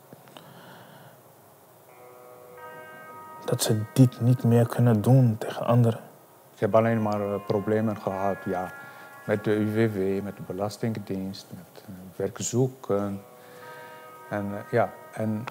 dat ze dit niet meer kunnen doen tegen anderen. Ik heb alleen maar uh, problemen gehad, ja, met de U W W, met de Belastingdienst, met uh, werkzoeken. En uh, ja, en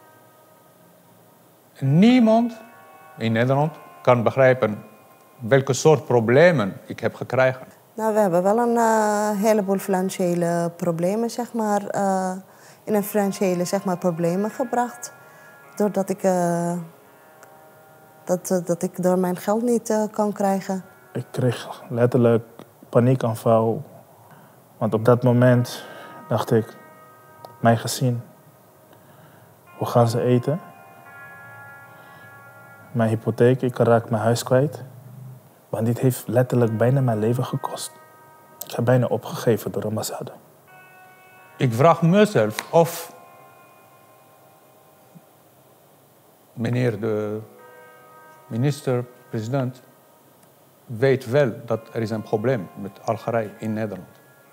niemand in Nederland kan begrijpen welke soort problemen ik heb gekregen. Nou, we hebben wel een uh, heleboel financiële problemen, zeg maar, uh, in een financiële, zeg maar, problemen gebracht. Doordat ik, uh, dat, uh, dat ik door mijn geld niet uh, kan krijgen. Ik kreeg letterlijk paniekaanval. Want op dat moment dacht ik, mijn gezin, hoe gaan ze eten? Mijn hypotheek, ik raak mijn huis kwijt. Want dit heeft letterlijk bijna mijn leven gekost. Ik heb bijna opgegeven door de ambassade. Ik vraag mezelf of meneer de minister-president weet wel dat er is een probleem met Algerije in Nederland.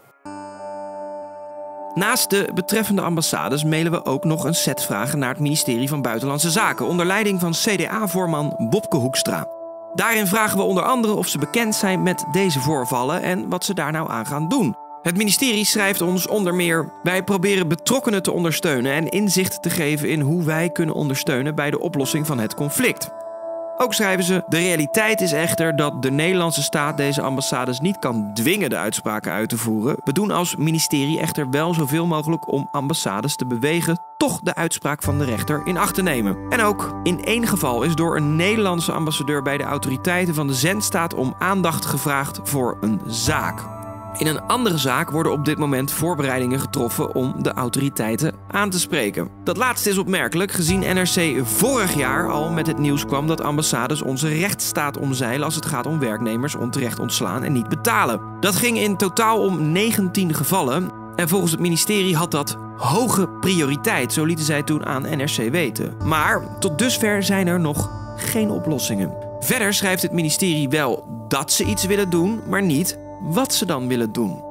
Naast de betreffende ambassades mailen we ook nog een set vragen naar het ministerie van Buitenlandse Zaken onder leiding van C D A-voorman Bobke Hoekstra. Daarin vragen we onder andere of ze bekend zijn met deze voorvallen en wat ze daar nou aan gaan doen. Het ministerie schrijft ons onder meer: wij proberen betrokkenen te ondersteunen en inzicht te geven in hoe wij kunnen ondersteunen bij de oplossing van het conflict. Ook schrijven ze: de realiteit is echter dat de Nederlandse staat deze ambassades niet kan dwingen de uitspraken uit te voeren. We doen als ministerie echter wel zoveel mogelijk om ambassades te bewegen toch de uitspraak van de rechter in acht te nemen. En ook in één geval is door een Nederlandse ambassadeur bij de autoriteiten van de zendstaat om aandacht gevraagd voor een zaak. In een andere zaak worden op dit moment voorbereidingen getroffen om de autoriteiten aan te spreken. Dat laatste is opmerkelijk gezien N R C vorig jaar al met het nieuws kwam dat ambassades onze rechtsstaat omzeilen als het gaat om werknemers onterecht ontslaan en niet betalen. Dat ging in totaal om negentien gevallen en volgens het ministerie had dat hoge prioriteit, zo lieten zij toen aan N R C weten. Maar tot dusver zijn er nog geen oplossingen. Verder schrijft het ministerie wel dat ze iets willen doen, maar niet wat ze dan willen doen.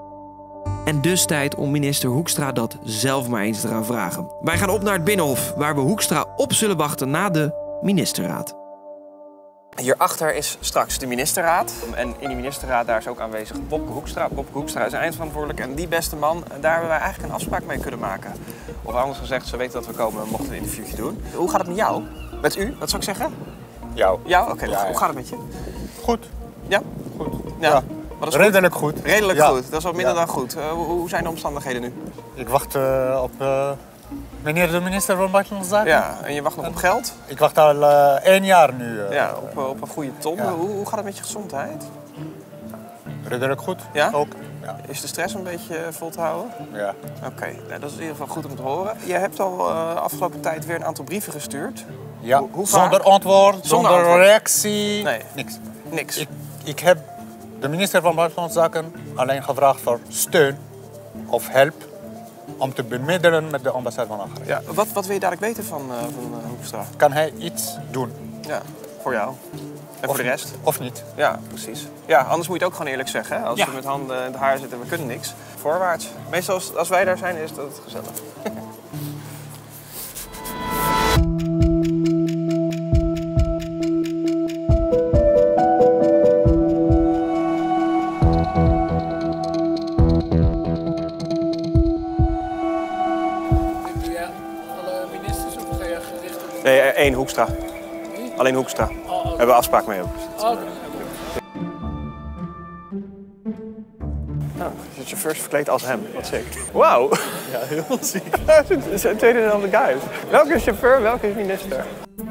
En dus tijd om minister Hoekstra dat zelf maar eens te gaan vragen. Wij gaan op naar het Binnenhof, waar we Hoekstra op zullen wachten na de ministerraad. Hierachter is straks de ministerraad. En in die ministerraad daar is ook aanwezig Bobke Hoekstra. Bobke Hoekstra is eindverantwoordelijk. En die beste man, daar hebben wij eigenlijk een afspraak mee kunnen maken. Of anders gezegd, ze weten dat we komen en mochten een interviewtje doen. Hoe gaat het met jou? Met u? Wat zou ik zeggen? Jou. Jou? Oké, okay, ja, hoe ja. gaat het met je? Goed. Ja? Goed. Ja. ja. Maar dat is Redelijk goed. goed. Redelijk ja. goed. Dat is wat minder ja. dan goed. Uh, hoe zijn de omstandigheden nu? Ik wacht uh, op uh, meneer de minister van Buitenlandse Zaken. Ja, en je wacht nog op geld? Ik wacht al uh, één jaar nu. Uh, ja, op, uh, op een goede ton. Ja. Hoe, hoe gaat het met je gezondheid? Redelijk goed. Ja? Ook. Ja. Is de stress een beetje vol te houden? Ja. Oké, okay. nou, dat is in ieder geval goed om te horen. Je hebt al de uh, afgelopen tijd weer een aantal brieven gestuurd. Ja, hoe, hoe zonder antwoord, zonder, zonder antwoord. reactie. Nee. Niks. Niks. Ik, ik heb de minister van Buitenlandse Zaken alleen gevraagd voor steun of hulp om te bemiddelen met de ambassade van Algerije. Ja, wat, wat wil je dadelijk weten van, uh, van uh, Hoekstra? Kan hij iets doen? Ja, voor jou. En of voor de rest? Niet. Of niet. Ja, precies. Ja, anders moet je het ook gewoon eerlijk zeggen. Hè? Als ja. we met handen in het haar zitten en we kunnen niks. Voorwaarts. Meestal als, als wij daar zijn is dat gezellig. Nee, één Hoekstra. Alleen Hoekstra. Oh, okay. Hebben we afspraak mee ook. Oh, okay. Nou, de chauffeur is verkleed als hem, wat zeker. Wauw! Ja, heel ziek. Het zijn twee dezelfde guys. Welke is chauffeur, welke is minister?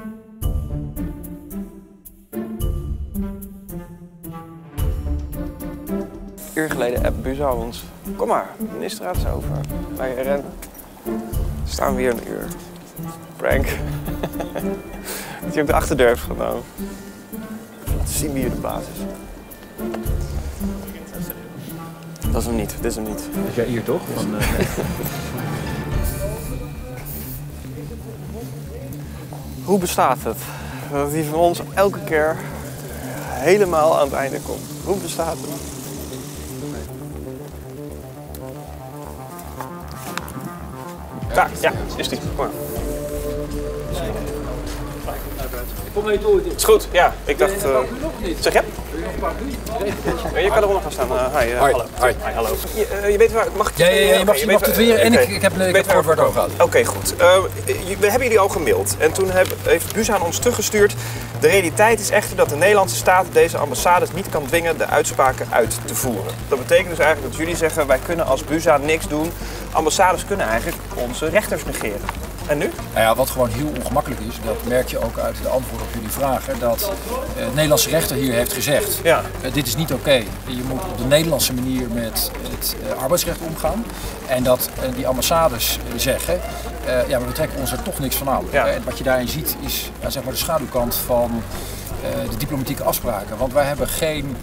Een uur geleden app Buzau ons. Kom maar, de ministerraad is over. Wij rennen. Staan we hier een uur. Prank. Dat hij ook de achterdeur heeft genomen. Laten zien wie hier de baas is. Dat is hem niet, dit is hem niet. Is jij hier toch? Van, uh... Hoe bestaat het dat hij van ons elke keer helemaal aan het einde komt? Hoe bestaat het? Daar, ja, is die. Kom maar. Kom mee door. Is goed, ja. Ik dacht... Uh... Zeg je? Wil je nog een paraplu? Je kan eronder gaan staan. Uh, hi, uh, Hoi. hallo. Hoi. Hi, hallo. Je, uh, je weet waar... Mag ik ja, ja, ja, je mag, okay, je mag het weer. En okay. ik, ik heb, ik heb het over gehad. Oké, okay, goed. Uh, we hebben jullie al gemaild. En toen heb, heeft Buzau ons teruggestuurd. De realiteit is echter dat de Nederlandse staat deze ambassades niet kan dwingen de uitspraken uit te voeren. Dat betekent dus eigenlijk dat jullie zeggen, wij kunnen als Buzau niks doen. Ambassades kunnen eigenlijk onze rechters negeren. En nu? Nou ja, wat gewoon heel ongemakkelijk is, dat merk je ook uit de antwoorden op jullie vragen, dat uh, de Nederlandse rechter hier heeft gezegd, ja. uh, dit is niet oké. Okay. Je moet op de Nederlandse manier met het uh, arbeidsrecht omgaan. En dat uh, die ambassades uh, zeggen, uh, ja, maar we trekken ons er toch niks van aan. Ja. En wat je daarin ziet is uh, zeg maar de schaduwkant van uh, de diplomatieke afspraken. Want wij hebben geen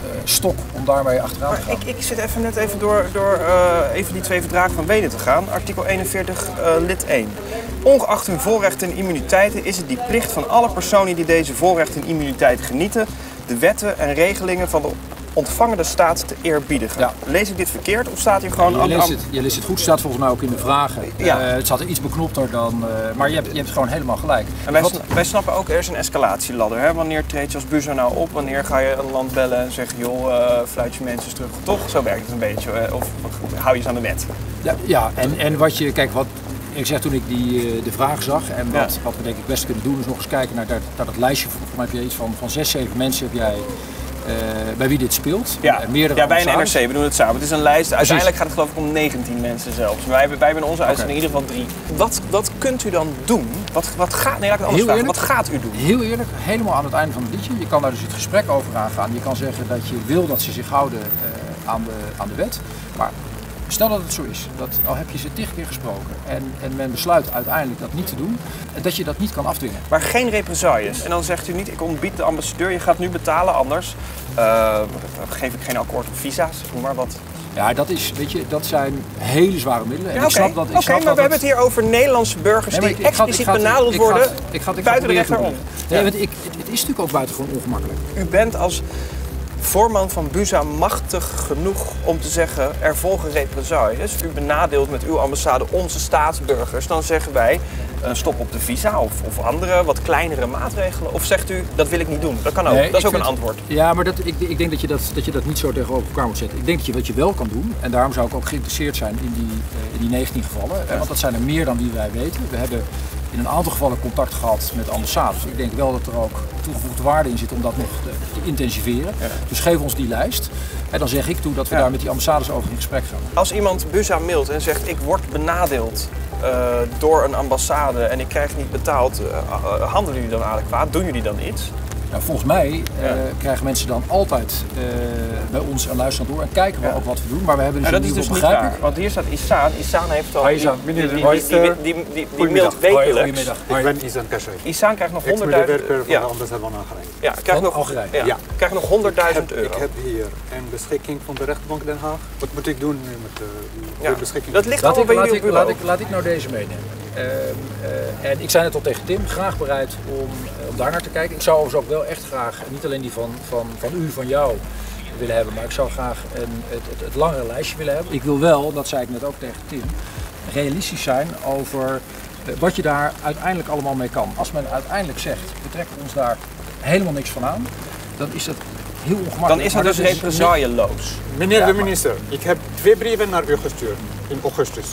stok om daarmee achteraan te gaan. Ik, ik zit even net even door, door uh, even die twee verdragen van Wenen te gaan. Artikel eenenveertig, uh, lid één. Ongeacht hun voorrechten en immuniteiten is het die plicht van alle personen die deze voorrechten en immuniteiten genieten, de wetten en regelingen van de ontvangende staat te eerbiedigen. Ja. Lees ik dit verkeerd of staat hier gewoon... Je leest, het, je leest het goed, staat volgens mij ook in de vragen. Ja. Uh, het staat er iets beknopter dan... Uh, maar je hebt, je hebt gewoon helemaal gelijk. En wij, Wat... wij snappen ook, er is een escalatieladder. Hè? Wanneer treed je als buurman nou op? Wanneer ga je een land bellen en zeggen, joh, uh, fluit je mensen terug? Toch? Zo werkt het een beetje. Uh, of hou je eens aan de wet? Ja, ja en, en wat je... Kijk, wat... Ik zeg toen ik die, uh, de vraag zag en wat, ja. wat we denk ik best kunnen doen is nog eens kijken naar dat, naar dat lijstje. Volgens mij heb je iets van, van zes, zeven mensen heb jij... Uh, bij wie dit speelt. Ja, uh, ja bij een N R C, we doen het samen. Het is een lijst, Precies. uiteindelijk gaat het geloof ik om negentien mensen zelfs. Wij, wij hebben in onze uitzending okay. in ieder geval drie. Wat, wat kunt u dan doen? Wat, wat gaat, nee, laat ik het anders vragen. Wat gaat u doen? Heel eerlijk, helemaal aan het einde van het liedje. Je kan daar dus het gesprek over aangaan. Je kan zeggen dat je wil dat ze zich houden uh, aan, de, aan de wet. Maar stel dat het zo is, dat al heb je ze tig keer gesproken en, en men besluit uiteindelijk dat niet te doen, dat je dat niet kan afdwingen. Maar geen represailles. En dan zegt u niet, ik ontbied de ambassadeur, je gaat nu betalen, anders uh, geef ik geen akkoord op visa's, noem maar wat. Ja, dat is, weet je, dat zijn hele zware middelen. Ja, Oké, okay. okay, maar we dat hebben het hier over Nederlandse burgers nee, die ik, expliciet ik ga, ik ga, benadeeld ik ga, worden ik ga, ik ga, buiten de rechter om. Nee, want ik, het, het is natuurlijk ook buitengewoon ongemakkelijk. U bent als voorman van BUZA machtig genoeg om te zeggen, er volgen represailles. U benadeelt met uw ambassade onze staatsburgers. Dan zeggen wij, uh, stop op de visa of, of andere, wat kleinere maatregelen. Of zegt u, dat wil ik niet doen. Dat kan ook. Nee, dat is ook vind, een antwoord. Ja, maar dat, ik, ik denk dat je dat, dat je dat niet zo tegenover elkaar moet zetten. Ik denk dat je wat je wel kan doen, en daarom zou ik ook geïnteresseerd zijn in die, uh, in die negentien gevallen. Ja. Want dat zijn er meer dan die wij weten. We hebben in een aantal gevallen contact gehad met ambassades. Ik denk wel dat er ook toegevoegde waarde in zit om dat nog te, te intensiveren. Ja. Dus geef ons die lijst. En dan zeg ik toe dat we ja. daar met die ambassades over in gesprek gaan. Als iemand BUZA mailt en zegt, ik word benadeeld uh, door een ambassade en ik krijg niet betaald, uh, uh, handelen jullie dan adequaat? Doen jullie dan iets? Nou, volgens mij uh, ja. krijgen mensen dan altijd uh, bij ons een luisteraar door en kijken we ja. ook wat we doen. Maar we hebben dus ja, dat is dus niet waar. Want hier staat Isaan. Isaan heeft al... Isaan. Die, die, die, die, die, die, die mailt wekelijks. Goedemiddag. Ik ben Isaan Kashay. Isaan krijgt nog honderdduizend euro. Ik ben de werker van de ambassade van Algerije. Ja, krijgt nog, ja, ja. krijgt nog honderdduizend euro. Ik heb hier een beschikking van de rechtbank Den Haag. Wat moet ik doen nu met de, de ja. beschikking? Dat ligt allemaal bij jullie bureau. Laat ik, laat ik nou deze meenemen. Uh, uh, en ik zei net al tegen Tim, graag bereid om, uh, om daar naar te kijken. Ik zou overigens ook wel echt graag, niet alleen die van, van, van u, van jou willen hebben, maar ik zou graag een, het, het, het langere lijstje willen hebben. Ik wil wel, dat zei ik net ook tegen Tim, realistisch zijn over uh, wat je daar uiteindelijk allemaal mee kan. Als men uiteindelijk zegt, we trekken ons daar helemaal niks van aan, dan is dat heel ongemakkelijk. Dan is dat dus represailleloos. Meneer ja, de minister, maar... ik heb twee brieven naar u gestuurd in augustus.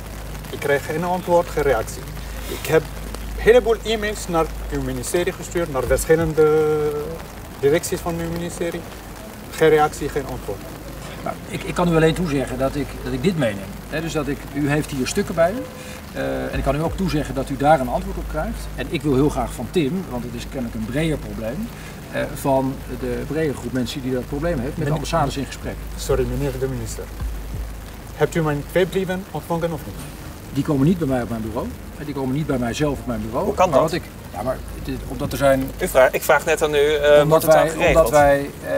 Ik krijg geen antwoord, geen reactie. Ik heb een heleboel e-mails naar uw ministerie gestuurd, naar verschillende directies van uw ministerie. Geen reactie, geen antwoord. Nou, ik, ik kan u alleen toezeggen dat ik, dat ik dit meeneem. He, dus dat ik, u heeft hier stukken bij u. Uh, en ik kan u ook toezeggen dat u daar een antwoord op krijgt. En ik wil heel graag van Tim, want het is kennelijk een breder probleem, uh, van de brede groep mensen die dat probleem heeft, met de ambassades in gesprek. Sorry, meneer de minister. Hebt u mijn twee brieven ontvangen of niet? Die komen niet bij mij op mijn bureau. Die komen niet bij mijzelf op mijn bureau. Hoe kan maar dat? Wat ik, ja, maar het, omdat er zijn... U vraag, ik vraag net aan u uh, omdat wat het wij, omdat wij, um, uh,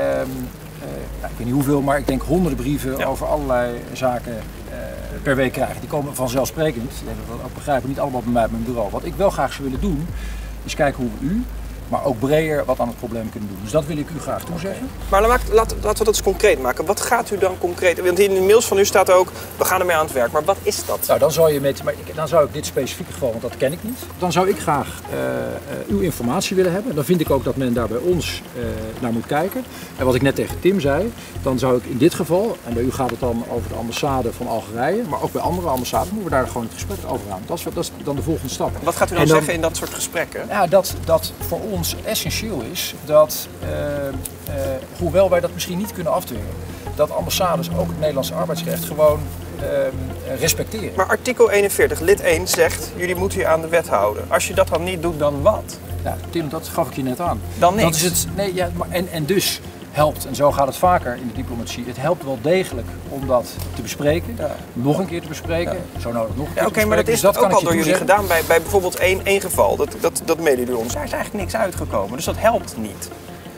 nou, ik weet niet hoeveel, maar ik denk honderden brieven ja. over allerlei zaken uh, per week krijgen. Die komen vanzelfsprekend, ik denk dat we dat ook begrijpen, niet allemaal bij mij op mijn bureau. Wat ik wel graag zou willen doen, is kijken hoe we u, maar ook breder wat aan het probleem kunnen doen. Dus dat wil ik u graag toezeggen. Maar laat, laat, laten we dat eens concreet maken. Wat gaat u dan concreet... Want in de mails van u staat ook, we gaan ermee aan het werk. Maar wat is dat? Nou, dan zou je met... Maar ik, dan zou ik dit specifieke geval, want dat ken ik niet. Dan zou ik graag uh, uh, uw informatie willen hebben. Dan vind ik ook dat men daar bij ons uh, naar moet kijken. En wat ik net tegen Tim zei, dan zou ik in dit geval... En bij u gaat het dan over de ambassade van Algerije. Maar ook bij andere ambassades moeten we daar gewoon het gesprek over aan. Dat is, dat is dan de volgende stap. Wat gaat u dan, dan zeggen in dat soort gesprekken? Ja, dat, dat voor ons essentieel is dat, uh, uh, hoewel wij dat misschien niet kunnen afdwingen, dat ambassades ook het Nederlandse arbeidsrecht gewoon uh, respecteren. Maar artikel eenenveertig, lid één zegt, jullie moeten je aan de wet houden. Als je dat dan niet doet, dan wat? Ja, Tim, dat gaf ik je net aan. Dan niks? Dat is het, nee, ja, maar, en, en dus helpt, en zo gaat het vaker in de diplomatie, het helpt wel degelijk om dat te bespreken, ja. nog een keer te bespreken, ja. zo nodig nog een keer ja, Oké, okay, maar dat is dus dat ook al door jullie gedaan bij, bij bijvoorbeeld één, één geval, dat, dat, dat mailen jullie ons. Daar is eigenlijk niks uitgekomen, dus dat helpt niet.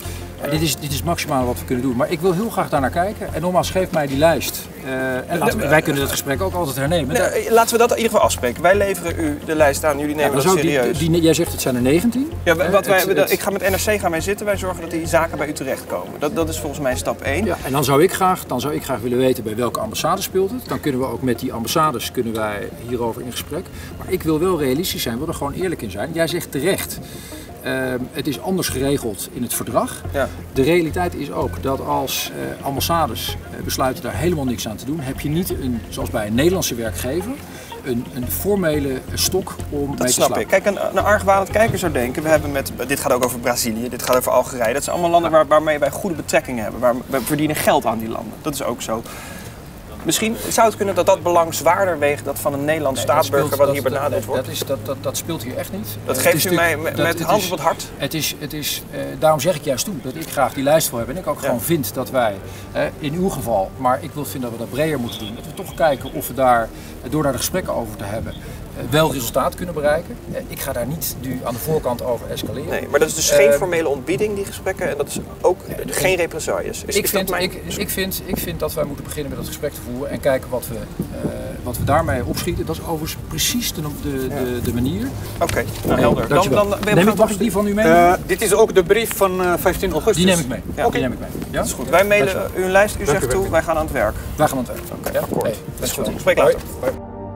Ja, dit, is, dit is maximaal wat we kunnen doen. Maar ik wil heel graag daar naar kijken. En nogmaals, geef mij die lijst. Uh, en laten we, wij kunnen het gesprek ook altijd hernemen. Nee, laten we dat in ieder geval afspreken. Wij leveren u de lijst aan, jullie nemen ja, dat serieus. Die, die, jij zegt het zijn er negentien. Ja, wat wij, het, het, ik ga met N R C gaan wij zitten. Wij zorgen dat die zaken bij u terechtkomen. Dat, dat is volgens mij stap één. Ja, en dan zou, ik graag, dan zou ik graag willen weten bij welke ambassade speelt het. Dan kunnen we ook met die ambassades kunnen wij hierover in gesprek. Maar ik wil wel realistisch zijn, wil er gewoon eerlijk in zijn. Jij zegt terecht. Uh, het is anders geregeld in het verdrag. Ja. De realiteit is ook dat als uh, ambassades uh, besluiten daar helemaal niks aan te doen, heb je niet, een, zoals bij een Nederlandse werkgever, een, een formele stok om dat mee te snap slapen. Ik. Kijk, een, een argwanend kijker zou denken, we hebben met, dit gaat ook over Brazilië, dit gaat over Algerije. Dat zijn allemaal landen waar, waarmee wij goede betrekkingen hebben. Waar, we verdienen geld aan die landen. Dat is ook zo. Misschien zou het kunnen dat dat belang zwaarder weegt dan van een Nederlands nee, staatsburger speelt, wat hier benaderd wordt. Dat, is, dat, dat, dat speelt hier echt niet. Dat uh, geeft u de, mij met, met hand op het hart? Het is, het is, uh, daarom zeg ik juist toe dat ik graag die lijst wil hebben. En ik ook ja. gewoon vind dat wij, uh, in uw geval, maar ik wil vinden dat we dat breder moeten doen. Dat we toch kijken of we daar, door daar de gesprekken over te hebben, uh, wel resultaat kunnen bereiken. Uh, ik ga daar niet nu aan de voorkant over escaleren. Nee, maar dat is dus geen uh, formele ontbieding, die gesprekken. En dat is ook uh, geen represailles. Is, ik, is vind, mijn... ik, ik, vind, ik vind dat wij moeten beginnen met dat gesprek te voeren en kijken wat we Uh, wat we daarmee opschieten. Dat is overigens precies de, de, de, de manier. Oké, okay, nou helder. Dan, dan, dan, neem ik, mag ik die van u mee? Uh, dit is ook de brief van uh, vijftien augustus. Die neem ik mee. Ja. Okay. Die neem ik mee. Ja? Dat is goed. Wij mailen u een lijst, u zegt toe, wij gaan aan het werk. Wij gaan aan het werk. Oké, okay, ja? akkoord. Hey, dat is goed. Spreek later. Hoi.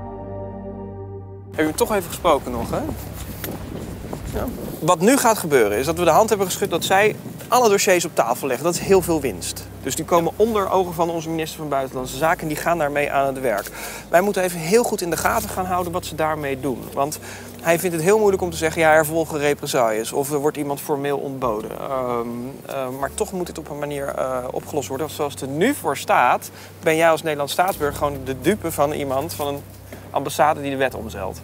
Hebben we toch even gesproken nog, hè? Ja. Wat nu gaat gebeuren is dat we de hand hebben geschud dat zij alle dossiers op tafel leggen. Dat is heel veel winst. Dus die komen onder ogen van onze minister van Buitenlandse Zaken en die gaan daarmee aan het werk. Wij moeten even heel goed in de gaten gaan houden wat ze daarmee doen. Want hij vindt het heel moeilijk om te zeggen, ja, er volgen represailles of er wordt iemand formeel ontboden. Um, uh, maar toch moet dit op een manier uh, opgelost worden. Zoals het er nu voor staat, ben jij als Nederlands staatsburger gewoon de dupe van iemand, van een ambassade die de wet omzeilt.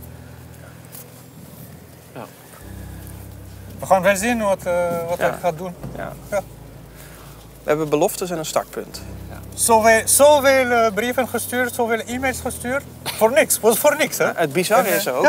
We gaan wel zien wat, uh, wat ja. hij gaat doen. Ja. Ja. We hebben beloftes en een startpunt. Ja. Zoveel, zoveel uh, brieven gestuurd, zoveel e-mails gestuurd. Voor niks, was voor niks, hè? Ja, het bizarre is ook,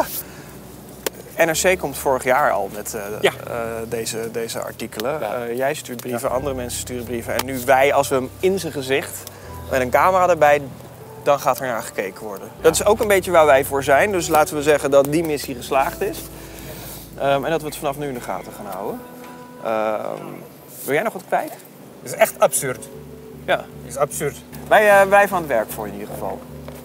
ja. N R C komt vorig jaar al met uh, ja. uh, deze, deze artikelen. Ja. Uh, jij stuurt brieven, ja. andere mensen sturen brieven. En nu wij, als we hem in zijn gezicht, met een camera erbij, dan gaat er naar gekeken worden. Ja. Dat is ook een beetje waar wij voor zijn. Dus laten we zeggen dat die missie geslaagd is. Um, en dat we het vanaf nu in de gaten gaan houden. Um, wil jij nog wat kwijt? Het is echt absurd. Ja. Het is absurd. Wij uh, blijven aan het werk voor in ieder geval.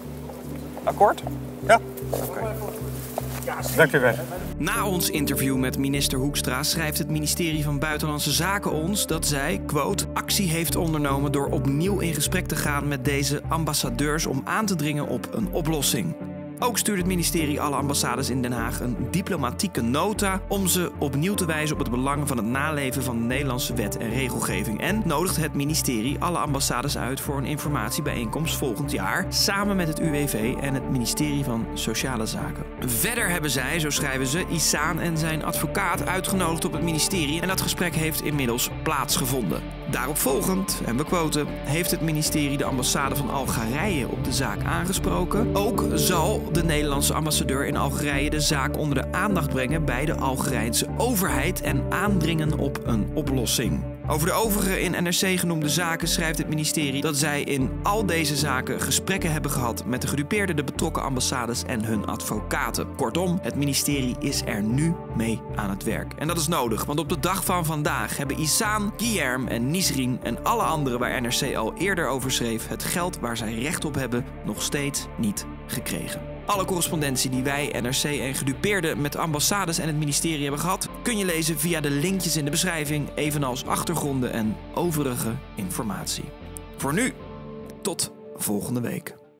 Akkoord? Ja. Oké. Okay. Dank u wel. Na ons interview met minister Hoekstra schrijft het ministerie van Buitenlandse Zaken ons dat zij, quote, actie heeft ondernomen door opnieuw in gesprek te gaan met deze ambassadeurs om aan te dringen op een oplossing. Ook stuurt het ministerie alle ambassades in Den Haag een diplomatieke nota om ze opnieuw te wijzen op het belang van het naleven van de Nederlandse wet en regelgeving. En nodigt het ministerie alle ambassades uit voor een informatiebijeenkomst volgend jaar samen met het U W V en het ministerie van Sociale Zaken. Verder hebben zij, zo schrijven ze, Issaan en zijn advocaat uitgenodigd op het ministerie en dat gesprek heeft inmiddels plaatsgevonden. Daaropvolgend, en we quoten, heeft het ministerie de ambassade van Algerije op de zaak aangesproken. Ook zal de Nederlandse ambassadeur in Algerije de zaak onder de aandacht brengen bij de Algerijnse overheid en aandringen op een oplossing. Over de overige in N R C genoemde zaken schrijft het ministerie dat zij in al deze zaken gesprekken hebben gehad met de gedupeerde, de betrokken ambassades en hun advocaten. Kortom, het ministerie is er nu mee aan het werk. En dat is nodig, want op de dag van vandaag hebben Issaan, Guilherme en Nisrin en alle anderen waar N R C al eerder over schreef het geld waar zij recht op hebben nog steeds niet gekregen. Alle correspondentie die wij, N R C en gedupeerden met ambassades en het ministerie hebben gehad, kun je lezen via de linkjes in de beschrijving, evenals achtergronden en overige informatie. Voor nu, tot volgende week.